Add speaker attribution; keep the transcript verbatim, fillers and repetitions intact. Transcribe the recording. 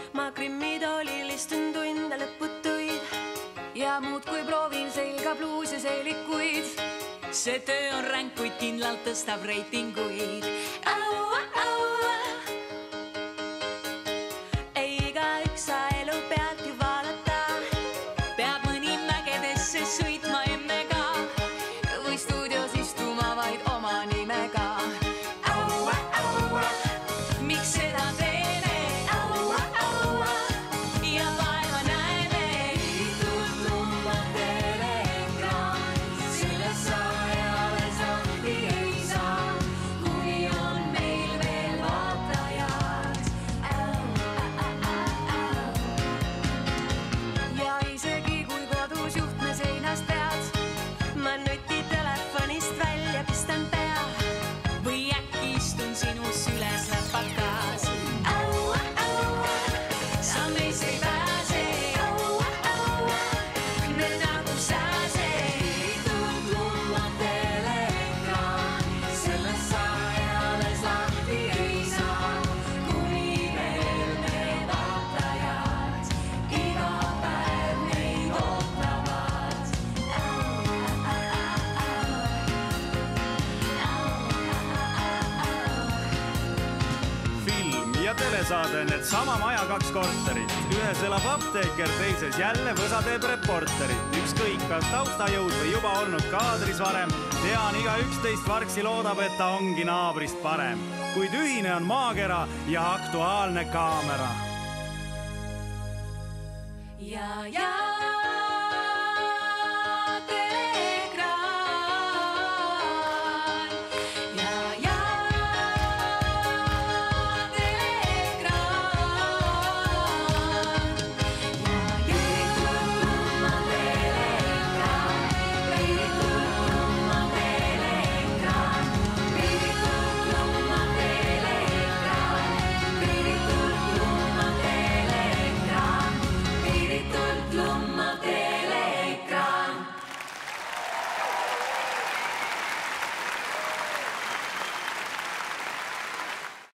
Speaker 1: ma krimmitoolil istun tunde lõputuid ja muud kui proovin selga bluus ja seelikuid.
Speaker 2: See töö on ränk, kuid kindlalt tõstab reitinguid.
Speaker 1: Aua, aua. Ei igaüks saa elu pealt ju vaadata.
Speaker 2: Peab mõni mägedesse sõitma emmega
Speaker 1: või stuudios istuma vaid oma nimega. Aua, aua.
Speaker 2: Miks seda teeme?
Speaker 1: Aua, aua.
Speaker 2: Ja vaeva näeme.
Speaker 1: Liitud lumbad teleekraan, selles ajales lahti ei saa, kui on meil veel vaatajad. Ja isegi kui kodus juhtme seinast pead, ma nutitelefonist välja pistan pea.
Speaker 2: Või äkki istun sinus üles läpakas.
Speaker 1: Aua, aua.
Speaker 2: Sa meist ei pääse.
Speaker 1: Aua, aua.
Speaker 2: Need nagu sääse.
Speaker 1: Liitud lumbad teleekraan, selles ajales lahti ei saa, kui veel need vaatajad iga päev neid ootavad.
Speaker 3: Film ja telesaade Need sama maja kaks korterit. Ühes elab apteeker, teises jälle võsa teeb reporterit. Ükskõik kas taustajõud või juba olnud kaadris varem, tean iga üksteist vargsi loodab, et ta ongi naabrist parem. Kuid ühine on maakera ja aktuaalne kaamera.
Speaker 1: Ja, ja.